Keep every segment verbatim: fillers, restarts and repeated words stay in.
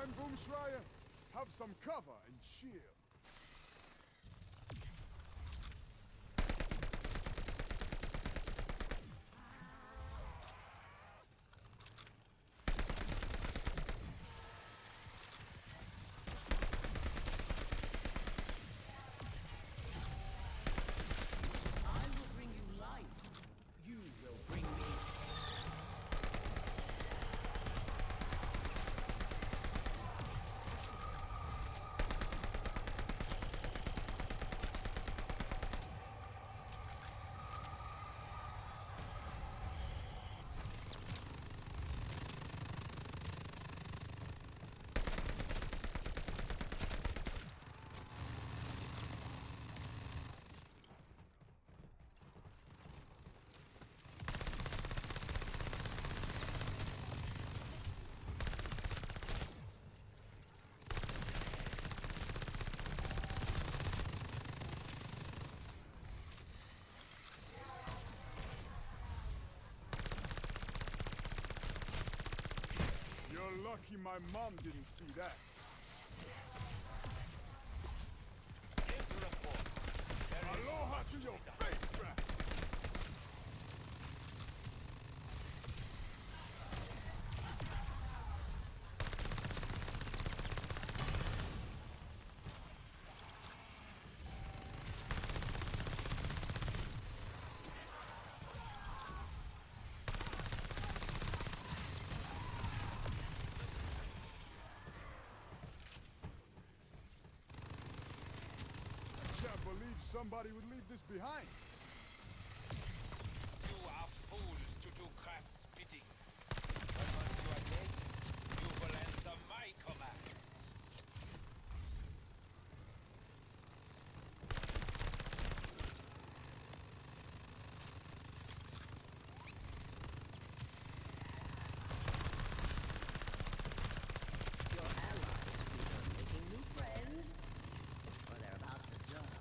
time, Boomschreier? Have some cover and chill. You're lucky my mom didn't see that. Aloha to your face, Brad! I can't believe somebody would leave this behind. You are fools to do craft's bidding. But once you are dead, you will answer my commands. Your allies either making new friends, or they're about to die.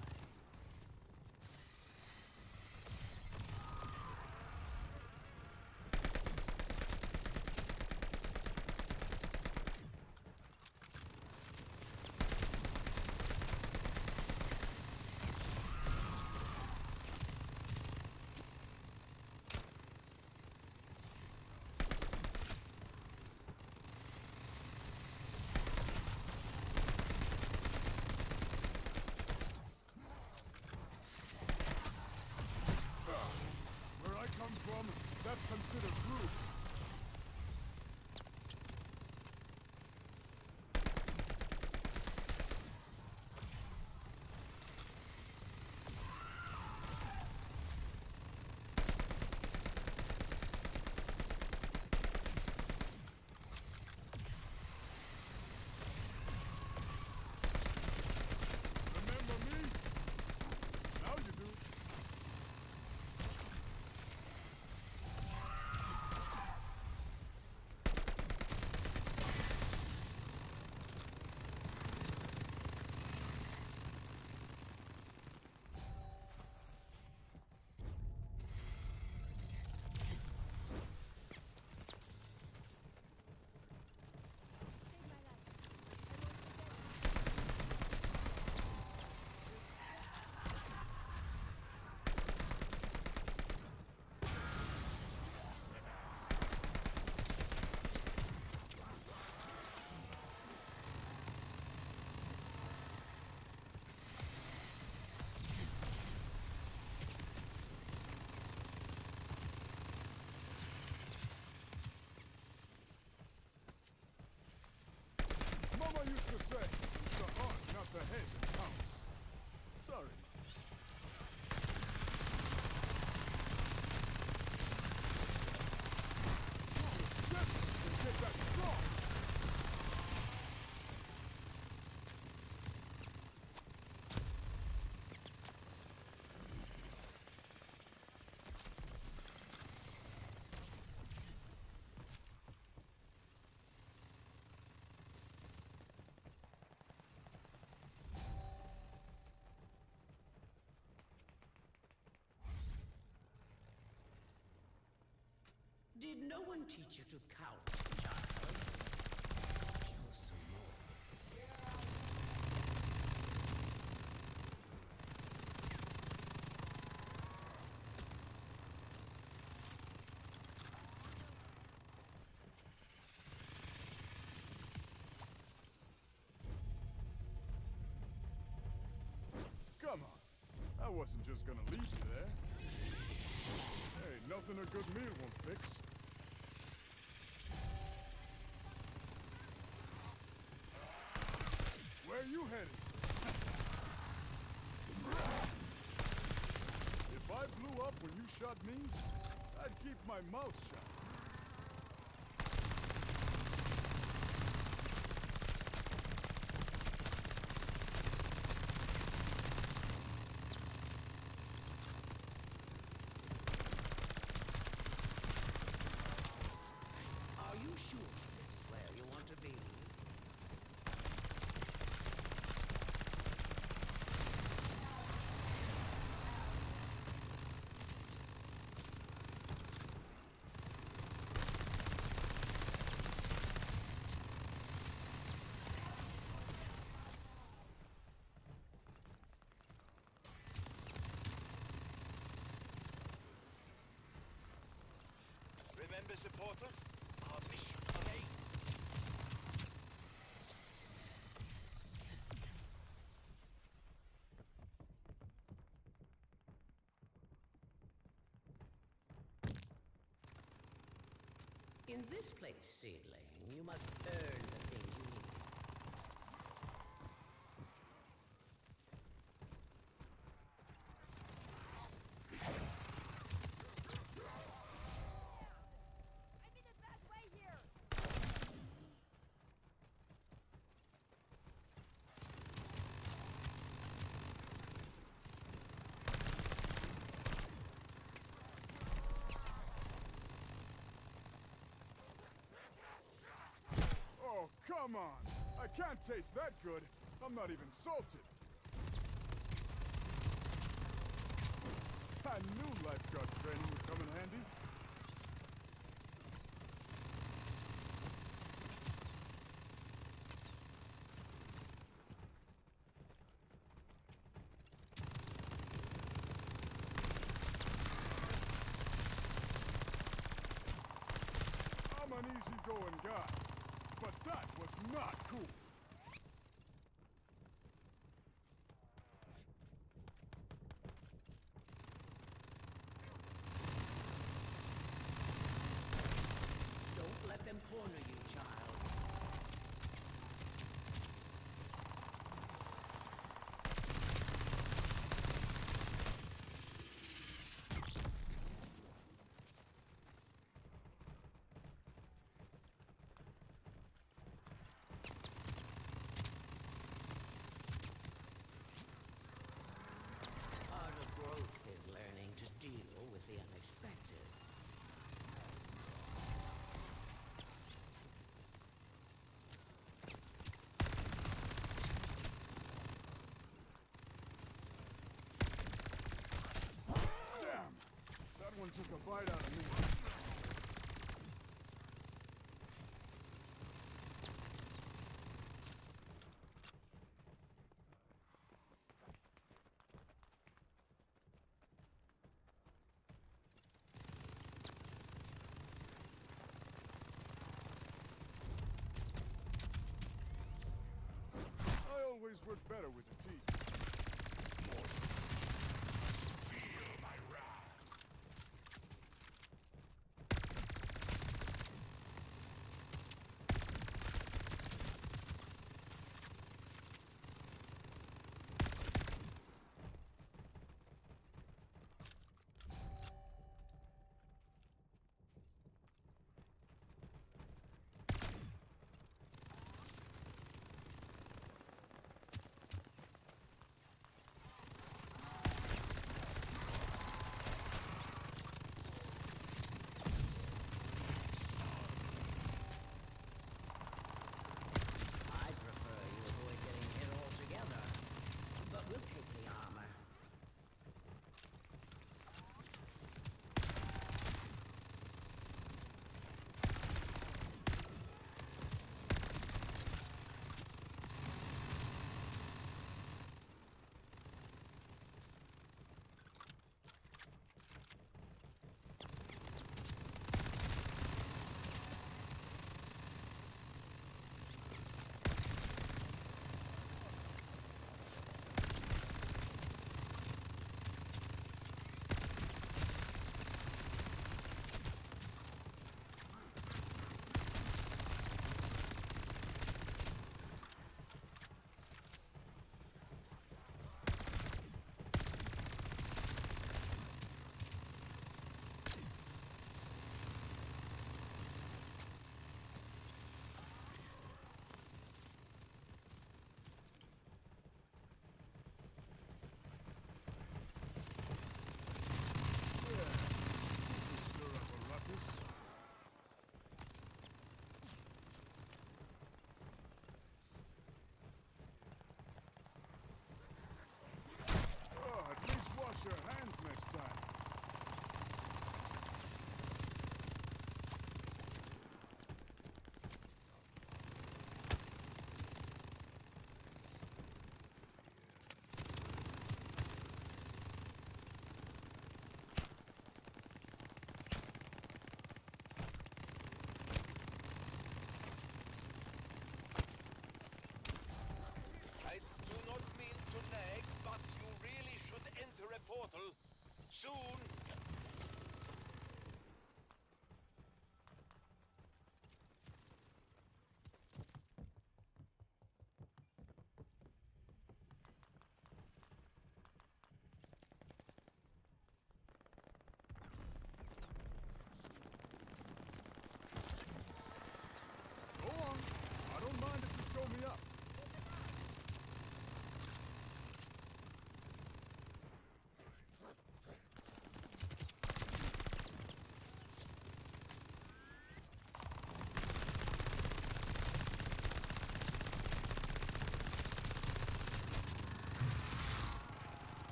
Where I come from, that's considered rude. Remember me? Now you do. Mama used to say, it's the heart, not the head that counts. Sorry. Oh, shit! They get that strong! Did no one teach you to count, child? Kill some more. wasn't just gonna leave you there. Hey, nothing a good meal won't fix. Where you headed? If I blew up when you shot me, I'd keep my mouth shut. Are you sure this is where you want to be? Remember, supporters, our mission remains. In this place, seedling, you must earn the things you need. I'm in a bad way here! Oh, come on! I can't taste that good. I'm not even salted. I knew lifeguard training would come in handy. I'm an easygoing guy, but that was not cool. Don't let them corner you, child. Part of growth is learning to deal with the unexpected. Damn! That one took a bite out of me. I always work better with the teeth. Feel my wrath.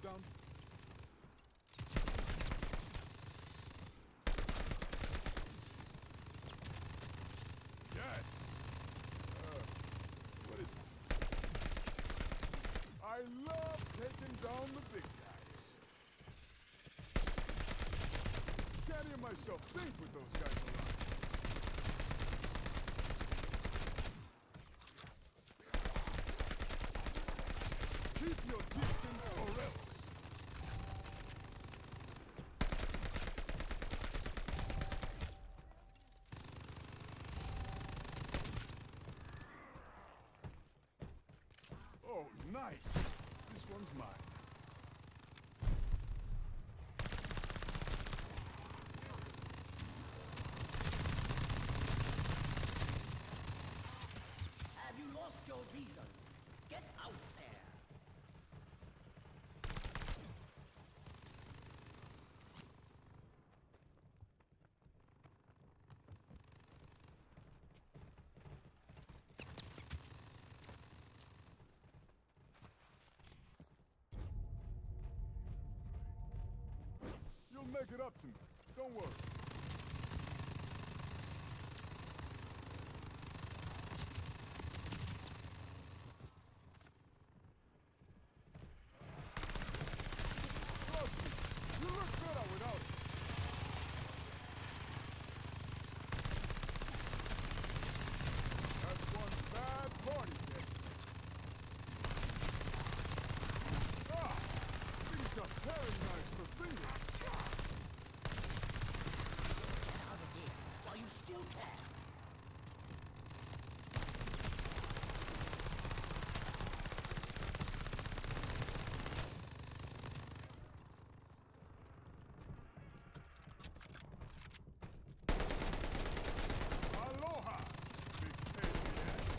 down? Yes! Uh, what is it? I love taking down the big guys. Can't hear myself think with those guys around. Keep your distance or else. Oh, nice. This one's mine. Have you lost your reason? Get out there! You'll make it up to me. Don't worry. Trust me, you look better without it. That's one bad party, Dexter. Ah! He's got paring knives for fingers. Get out of here while you still can! Aloha, big pain in the ass.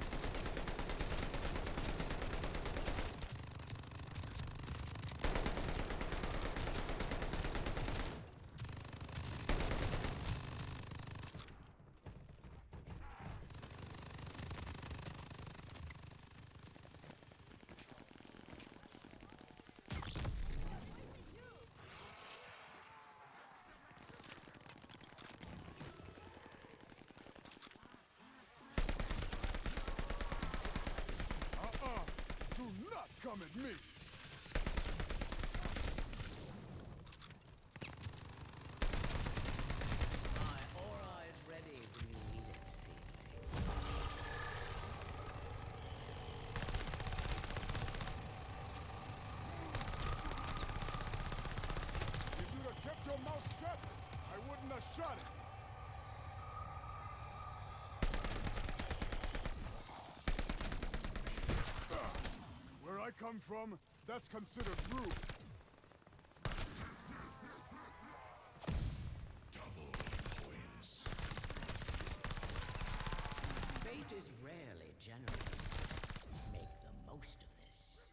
Uh-uh! Do not come at me! My aura is ready when you need it, seedling. If you'd have kept your mouth shut, I wouldn't have shot it. Ugh. Where I come from, that's considered rude. Double points. Fate is rarely generous. Make the most of this.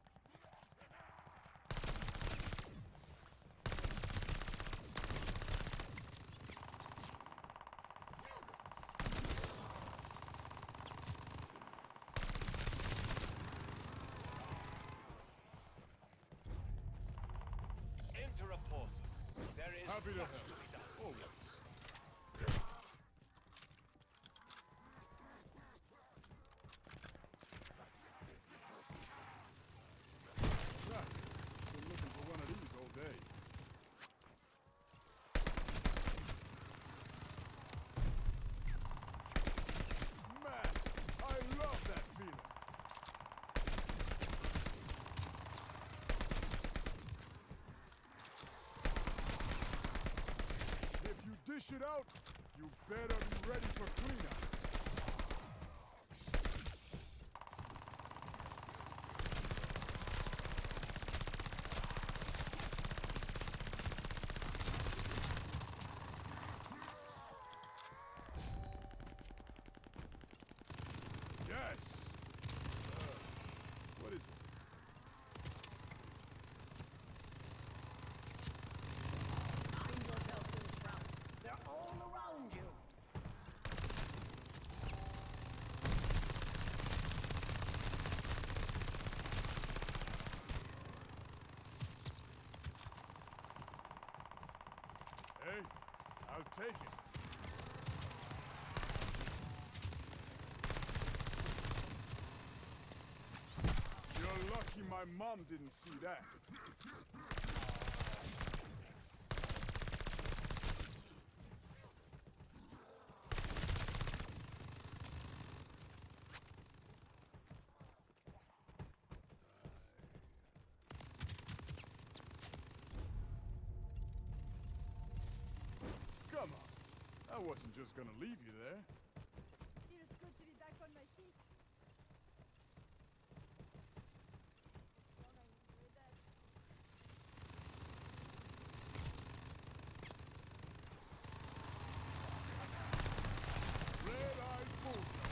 Enter a portal. There is Happy to much help. to be done. Always. Jack, been looking for one of these all day. Man, I love that feeling. If you dish it out, you better be ready for cleanup. Yes! Uh, what is it? Mind yourself, Bill Sprout. They're all around you. take it. You're lucky my mom didn't see that. Come on. I wasn't just gonna leave you there. Feels good to be back on my feet. Don't I enjoy that? Red-eyed bullseye.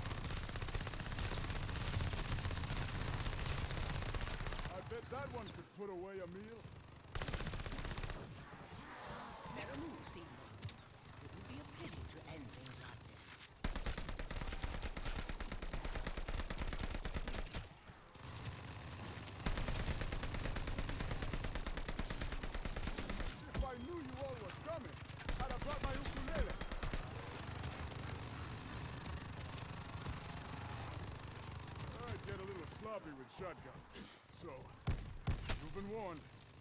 I bet that one could put away a meal. Better move, Seymour. It would be a pity to end things like this. If I knew you all were coming, I'd have brought my ukulele. I'd get a little sloppy with shotguns. So, you've been warned.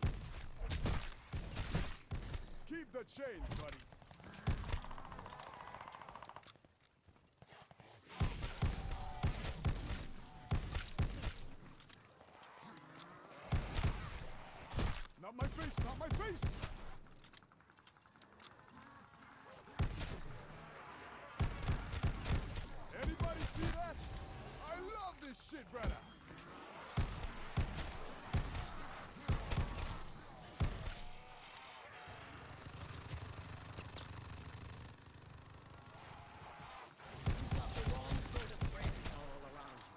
Keep the change, buddy. Not my face, not my face! Anybody see that? I love this shit, brother! You've got the wrong sort of friends all around you.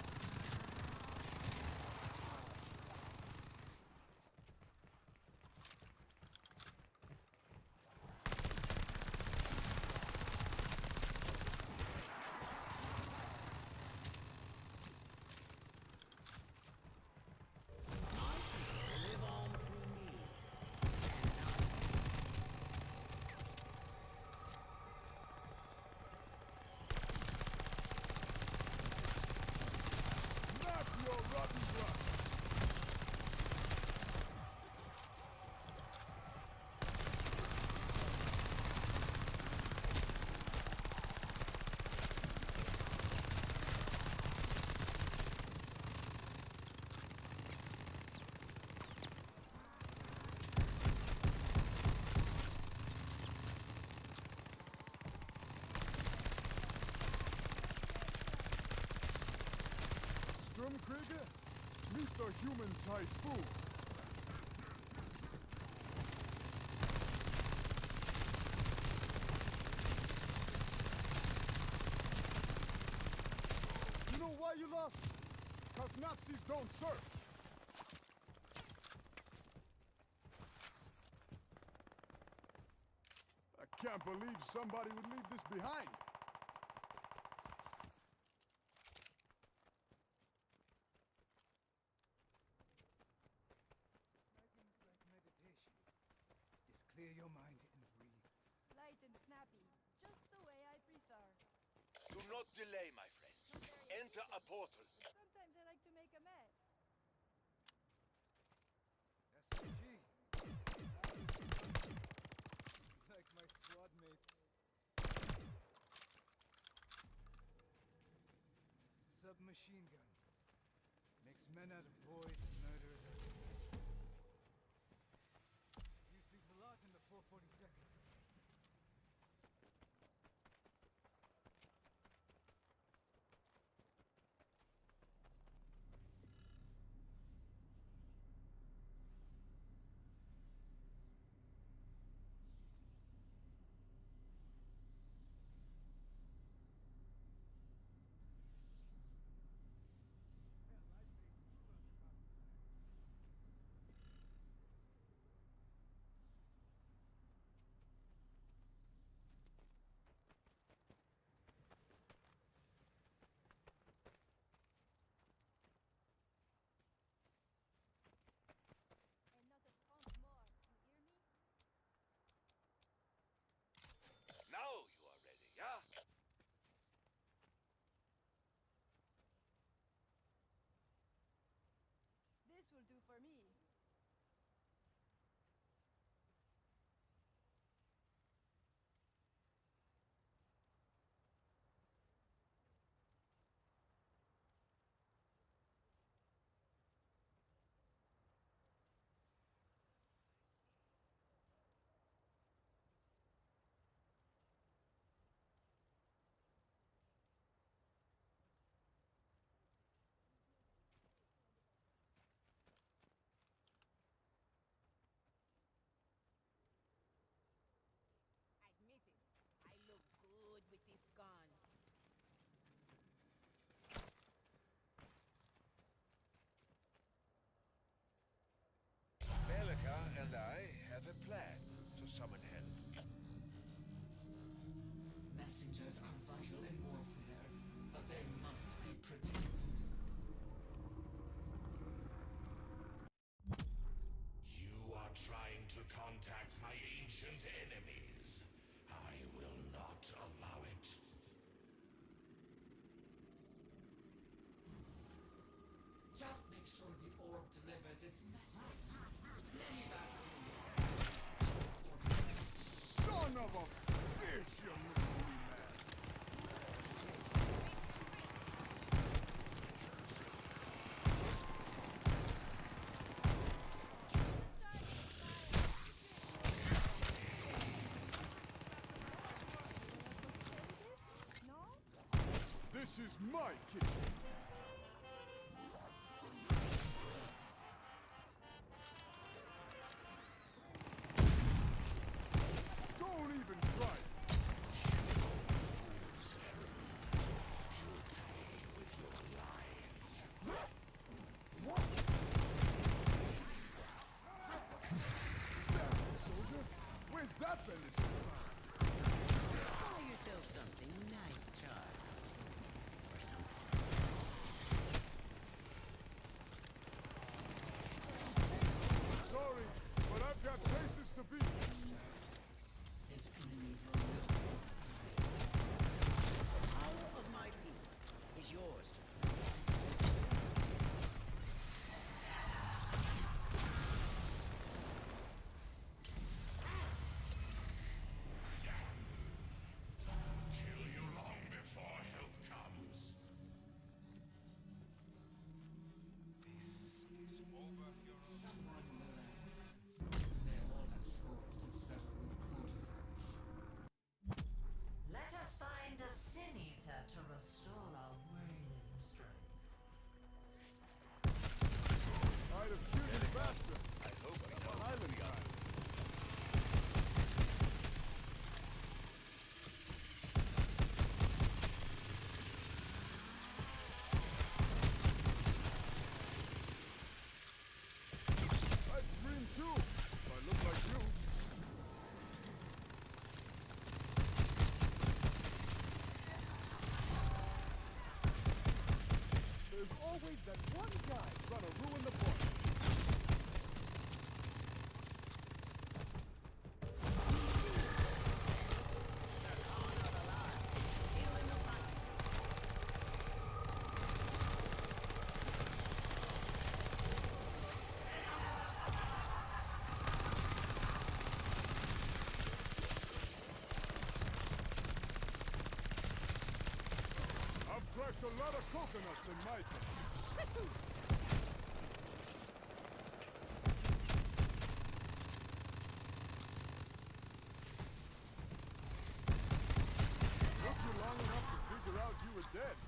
Live on through me. And now Knock your rotten block! Sturmkrieger? Meet the human typhoon. You know why you lost? Because Nazis don't serve. I can't believe somebody would leave this behind. Nothing like meditation. Just clear your mind and breathe. Light and snappy. Just the way I prefer. Do not delay, my friends. Enter a portal. Sometimes I like to make a mess. S M G. Like my squad mates. Submachine gun. Makes men out of boys and murderers out of men. Use these a lot in the four forty-second. delivers its message. Many Son of a bitch, you little man! No? This is my kitchen. Don't even try it. Damn, soldier. Where's that been this whole time? Buy yourself something nice, child. Or something. Sorry, but I've got places to be. His enemies will know. The power of my people is yours to Kill you long before help comes. This is over, Hero. someone will answer. They all have scores to settle with Quarterfax. Let us find a sin eater to restore our waning strength. I'd have killed him faster. I hope we know Island who we are. time. I'd scream too, if I look like you. There's always that one guy trying to ruin the party. I've cracked a lot of coconuts in my day. Took you long enough to figure out you were dead.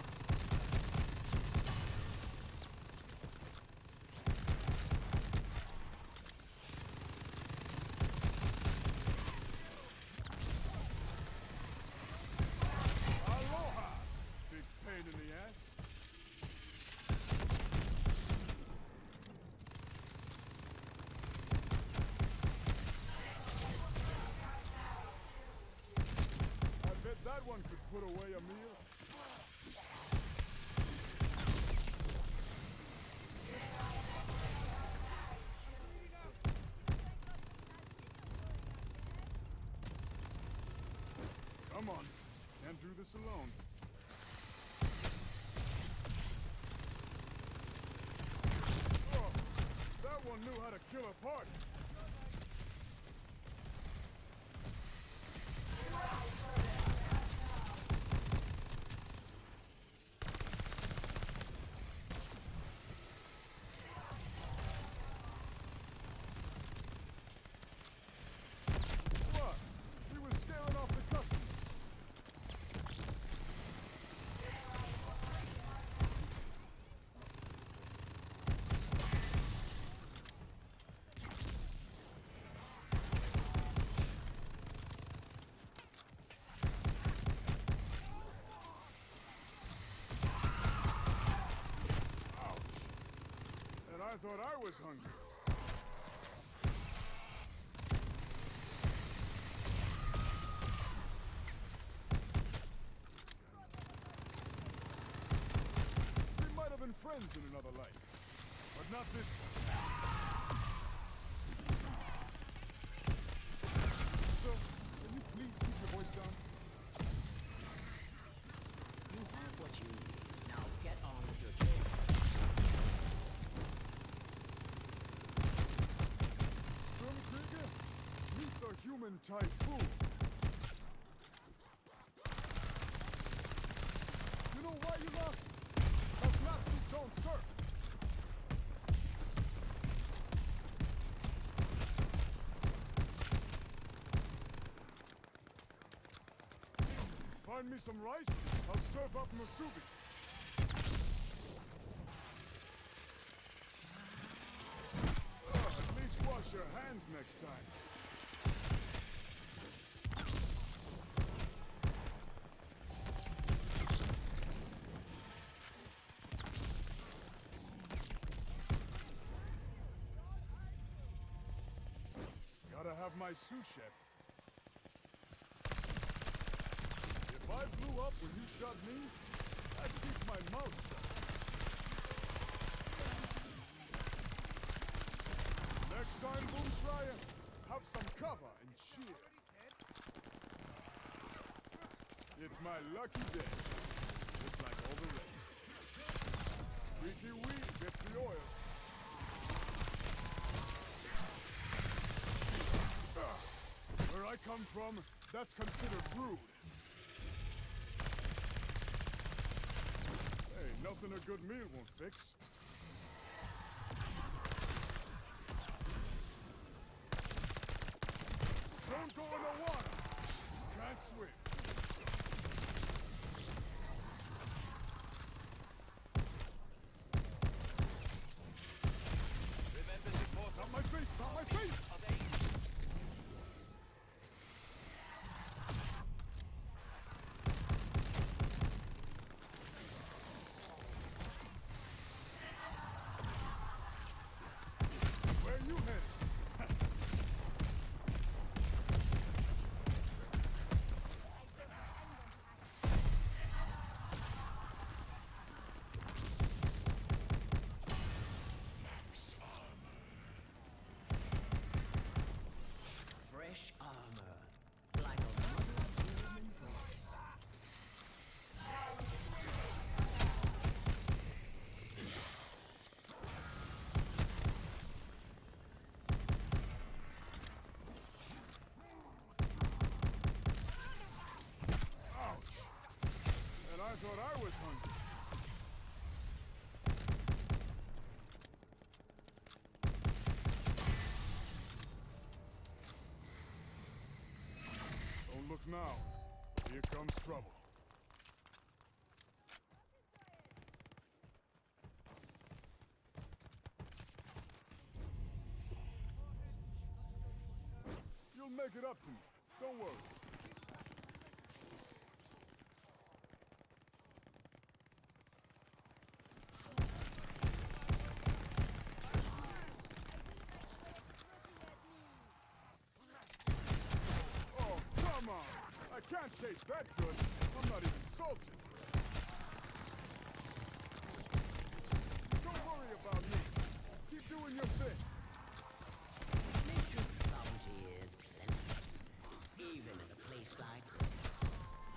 Aloha, big pain in the ass. I bet that one could put away a meal. Come on, can't do this alone. Oh, that one knew how to kill a party. What? We were scaring off the customers. Ouch. And I thought I was hungry. We might have been friends in another life, but not this one. So, can you please keep your voice down? You have what you need. Now get on with your chores. typhoon. You know why you lost? Those Nazis don't serve. Find me some rice, I'll serve up musubi. Uh, at least wash your hands next time. Gotta have my sous chef. If I blew up when you shot me, I'd keep my mouth shut. Next time, Boomschreier, have some cover and cheer. It's my lucky day, just like all the rest. Freaky weed gets the oil. Where I come from, that's considered rude. Hey, nothing a good meal won't fix. Don't go in the water. Can't swim. Remember the portals. Not my face, not my face! Are they? Where are you headed? Fresh armor, like a mother's human voice. Ouch! And I thought I was hungry. Don't look now. Here comes trouble. You'll make it up to me. Don't worry. Oh, come on! I can't taste that good. I'm not even salted. Don't worry about me. Keep doing your thing. Nature's bounty is plentiful, even in a place like this.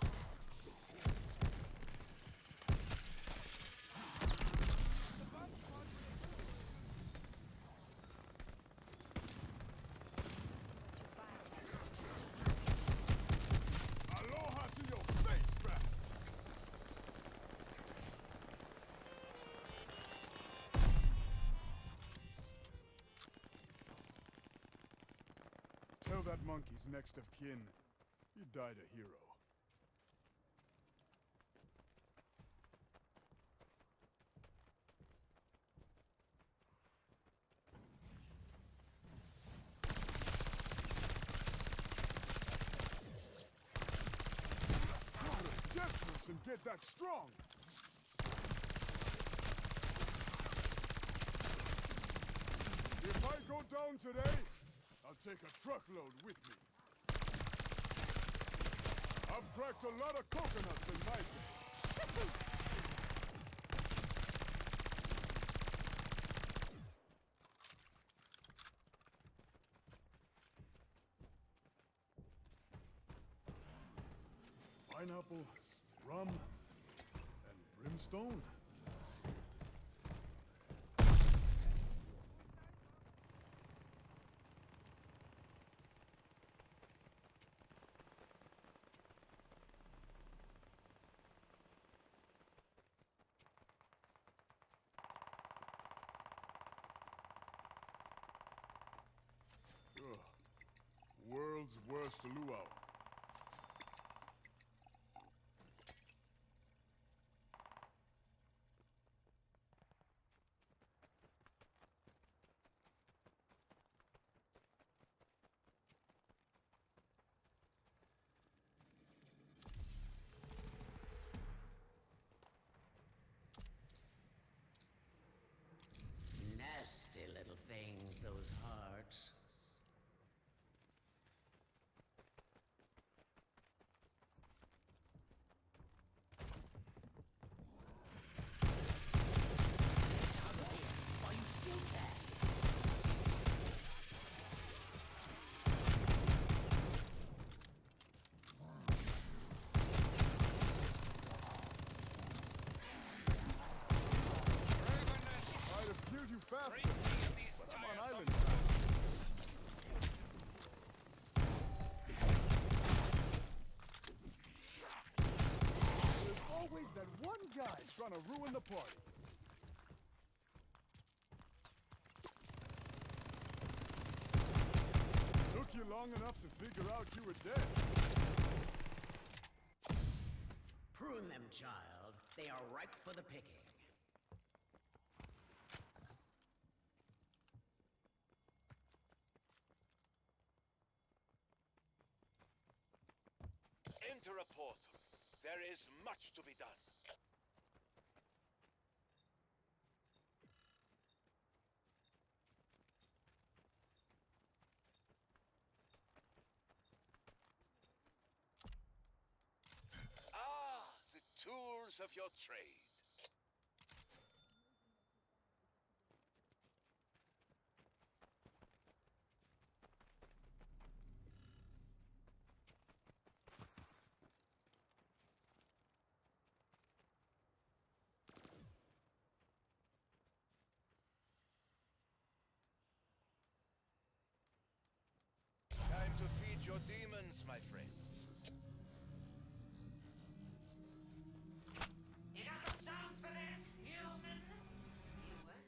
Aloha to your face, bat! Tell that monkey's next of kin, you died a hero. Not a dead person get that strong! If I go down today, I'll take a truckload with me. I've cracked a lot of coconuts in my day. Pineapple, rum, and brimstone. close to Luau. Nasty little things, those hearts. Out of here while you still can. I'd have killed you faster, Rid me of these but I'm on tiresome island. There's always that one guy trying to ruin the party. Took you long enough to figure out you were dead. Prune them, child. They are ripe for the picking. Enter a portal. There is much to be done. Ah, the tools of your trade. Time to feed your demons, my friends. You got the stones for this, human? You will.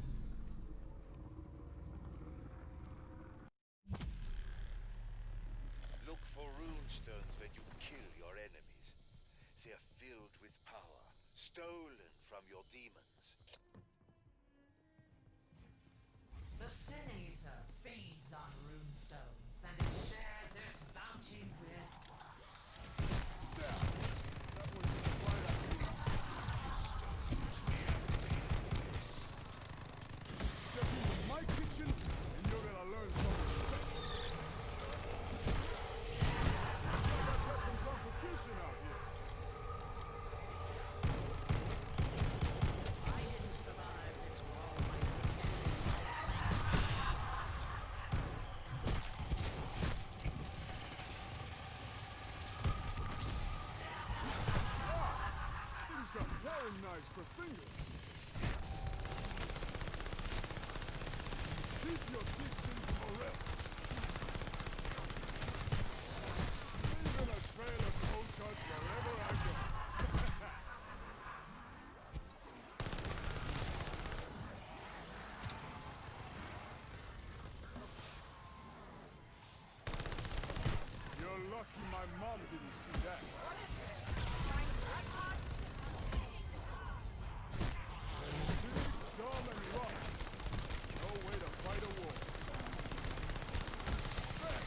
Look for rune stones when you kill your enemies. They are filled with power, stolen from your demons. The Sin Eater feeds on runestones and it shares its bounty with us. There. That was just right up here. Step into my kitchen and you're gonna learn something. I got some competition out here. I didn't survive this wall, my friend. Things got paring knives for fingers. Keep your distance or else. Leaving a trail of cold cuts wherever I go. You're lucky my mom didn't see that. Big, dumb, and rough. No way to fight a war. Back.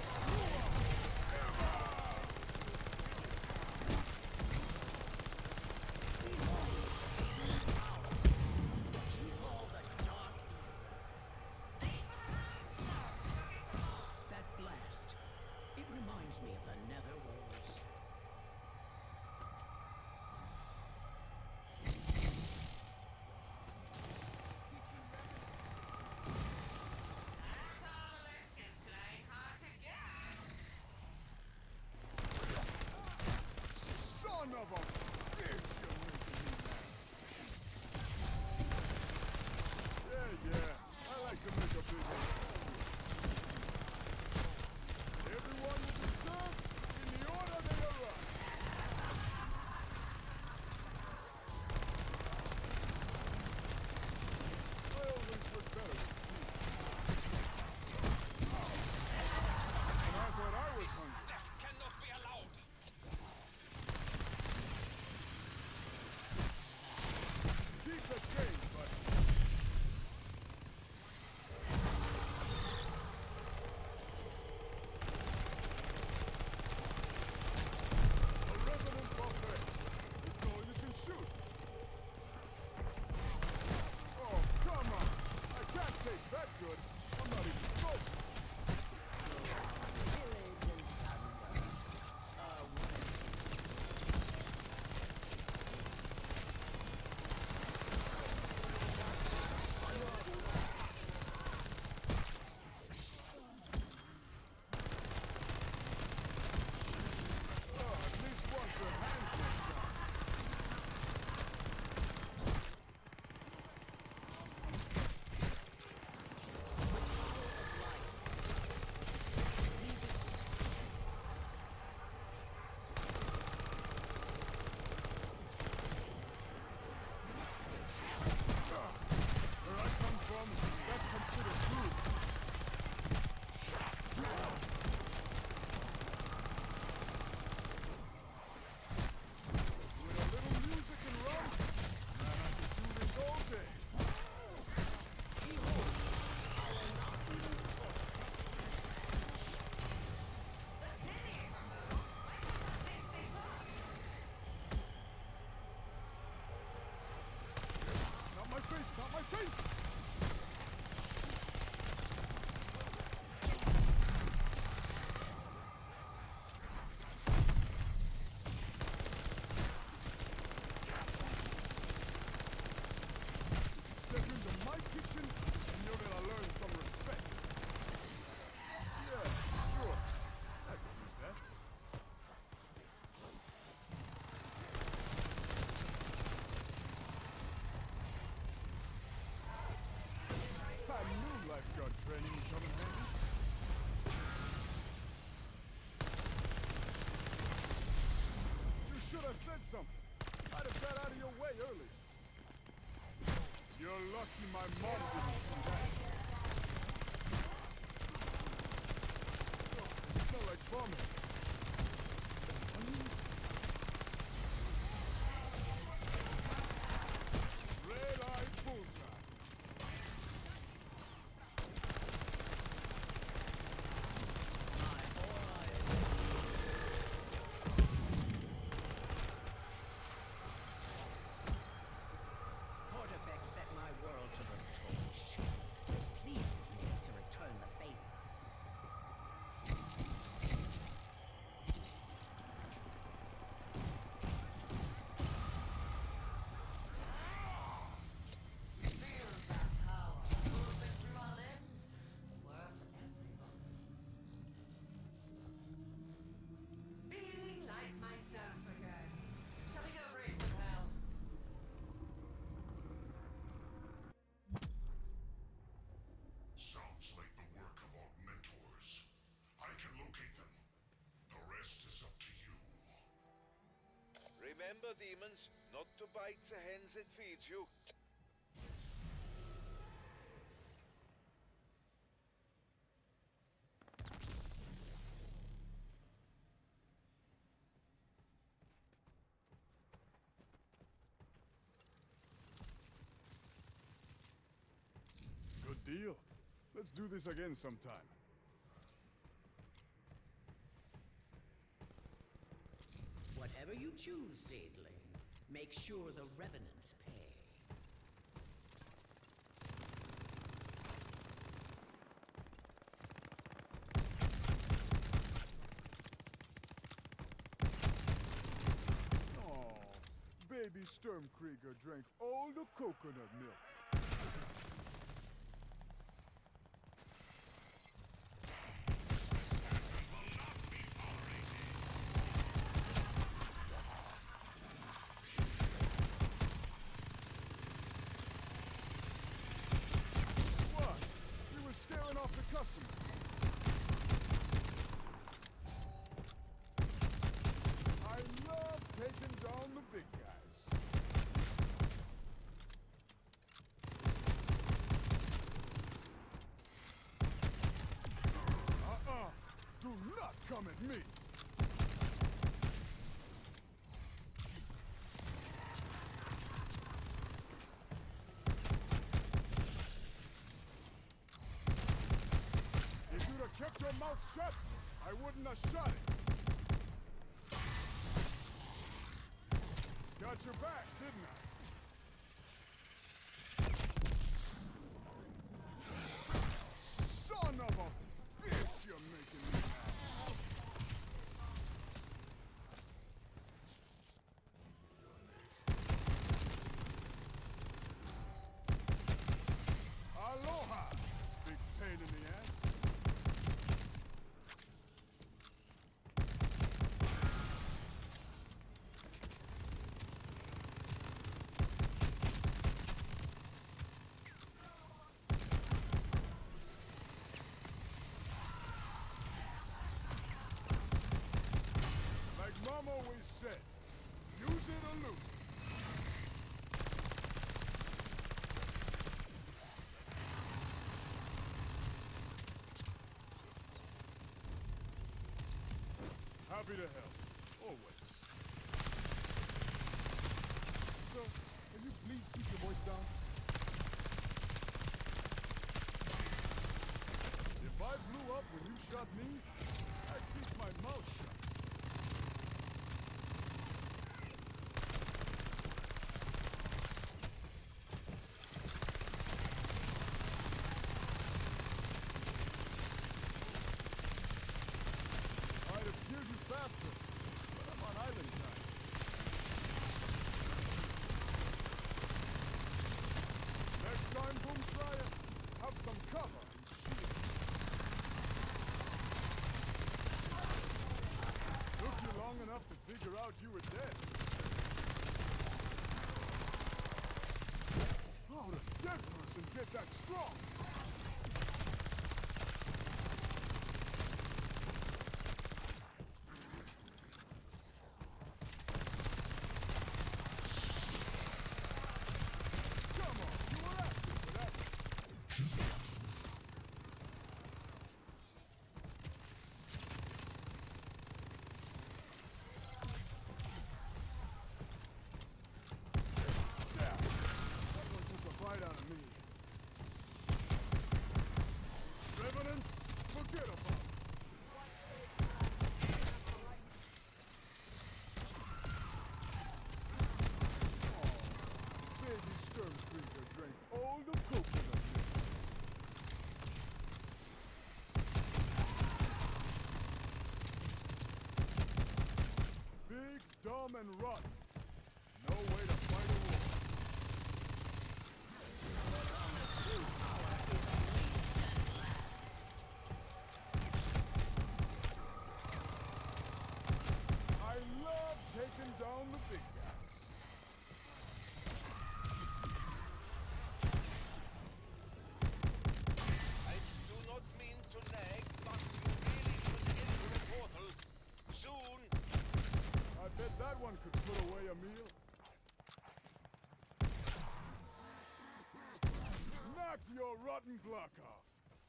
All the dark that blast. It reminds me of the Nether Wars. That obelisk is playing hard to get. Son of a bitch, you're making me mad. Yeah, yeah, I like to make a big one. Everyone will be served in the order they arrive. I always look better with tea. And I thought I was something. I'd have got out of your way earlier. You're lucky my mom didn't see that. Oh, it smells like vomit. Onions? Red-eye bullseye. Portifex set my world to the torch. It pleases me to return the favor. Feel that power coursing through my limbs. Worth every moment. Feeling like myself again. Shall we go raise some hell? Sounds like the work of augmentors. I can locate them. The rest is up to you. Remember, demons, not to bite the hands that feeds you. Good deal. Let's do this again sometime. Whatever you choose, Seedling, make sure the revenants pay. Oh, baby Sturmkrieger drank all the coconut milk. What? You were scaring off the customers. I love taking down the big guys. Uh-uh. Do not come at me. If you'd have kept your mouth shut, I wouldn't have shot it. Got your back, didn't I? Son of a bitch, you're making me mad. Aloha, big pain in the ass. Like Mom always said, use it or lose it. Happy to help. Always. So, can you please keep your voice down? If I blew up when you shot me, I'd keep my mouth shut. I'd have killed you faster, but I'm on island time. Next time, Boomshire, have some cover and shield. dumb and rotten. No way to fight a war. I love taking down the big guys. I do not mean to nag, but you really should enter the portal soon. I bet that one could put away a meal. Knock your rotten Glock off.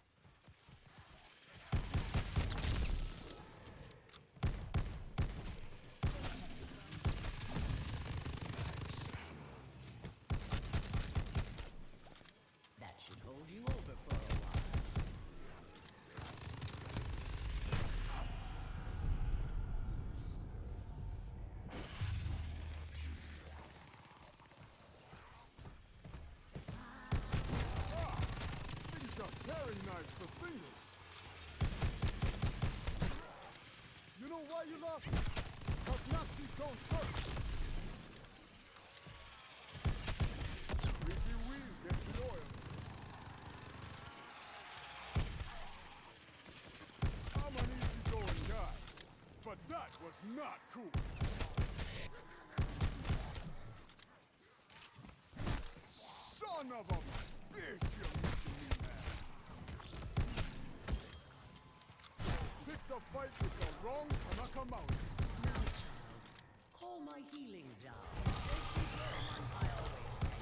That should hold you over for a while. He's got paring knives for fingers. You know why you lost? Because Nazis don't search. Ricky Wheel gets the oil. I'm an easygoing guy, but that was not cool. Son of a bitch, you're making me mad. Picked a fight with the wrong Tanaka Mountain. Now, child, call my healing down. Safety first, I always say.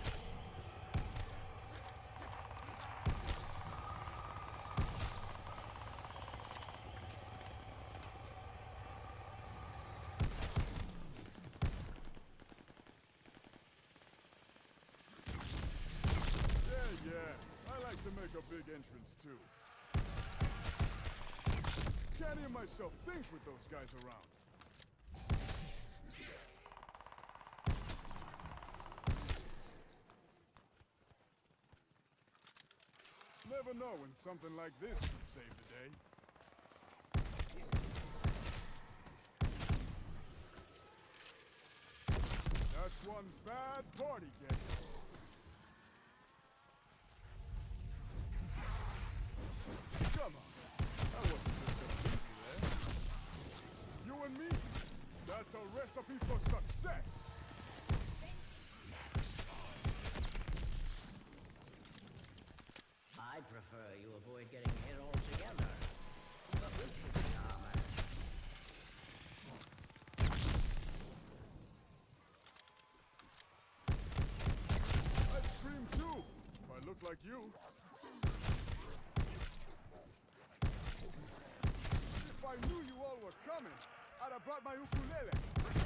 Yeah, yeah, I like to make a big entrance too. Can't hear myself think with those guys around. Never know when something like this could save the day. That's one bad party guest. Come on, that wasn't just gonna leave you there. You and me, that's a recipe for success. I'd prefer you avoid getting hit altogether. But we'll take the armor. I'd scream too, if I looked like you. If I knew you all were coming, I'd have brought my ukulele.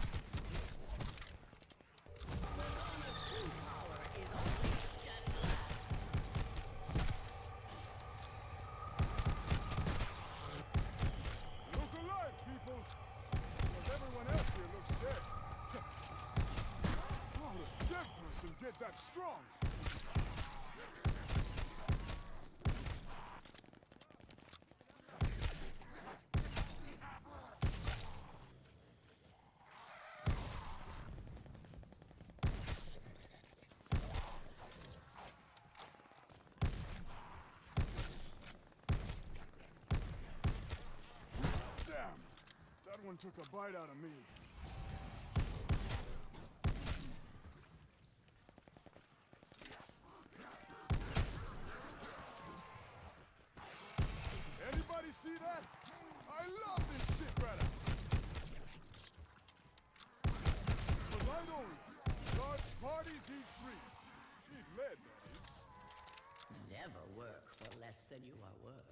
Madonna's true power is unleashed at last. Look alive, people! Because everyone else here looks dead. How would a dead person get that strong? Damn! That one took a bite out of me. Anybody see that? I love this shit better. Cause I don't large parties eat free. Eat lead, that is. Never work for less than you are worth.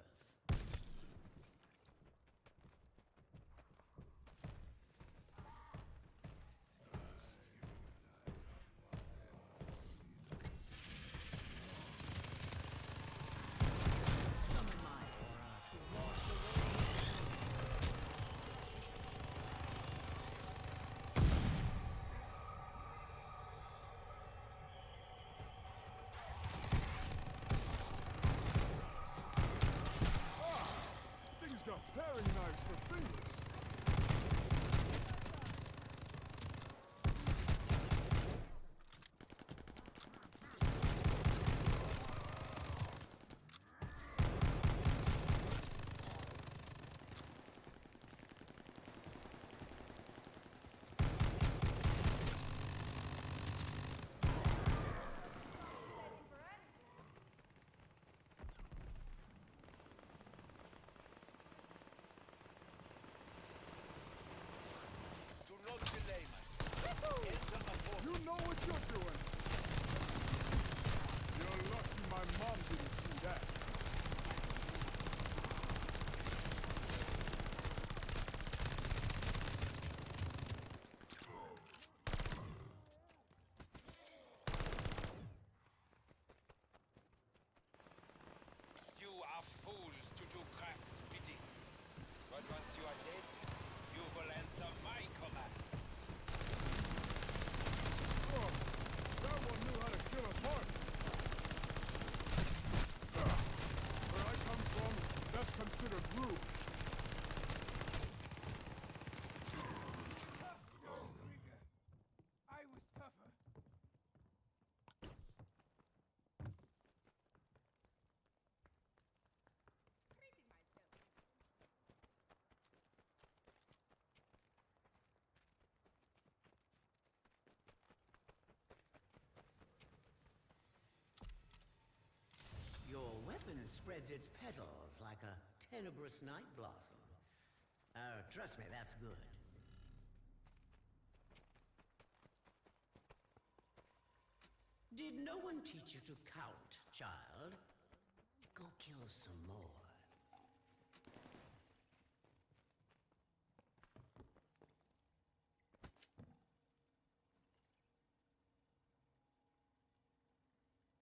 Summon my aura to wash away. will answer my commands. Oh, that one knew how to kill a part. Where I come from, that's considered rude. Tough stone, Krieger. I was tougher. Your weapon spreads its petals like a tenebrous night blossom. Oh, trust me, that's good. Did no one teach you to count, child? Go kill some more.